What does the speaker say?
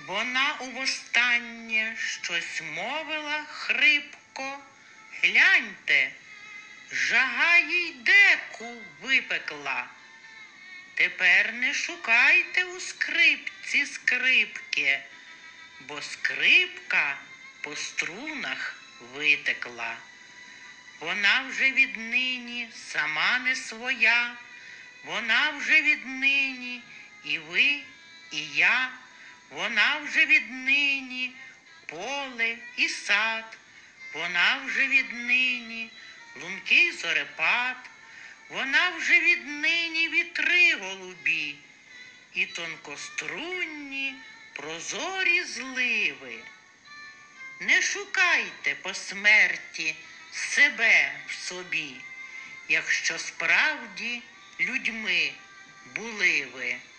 Вона увостаннє щось мовила хрипко. Гляньте, жага їй деку випекла. Тепер не шукайте у скрипці скрипки, бо скрипка по струнах витекла. Вона вже віднині сама не своя, вона вже віднині і ви, і я, вона вже віднині поле і сад, вона вже віднині лункий зорепад, вона вже віднині вітри голубі і тонкострунні прозорі зливи. Не шукайте по смерті себе в собі, якщо справді людьми були ви.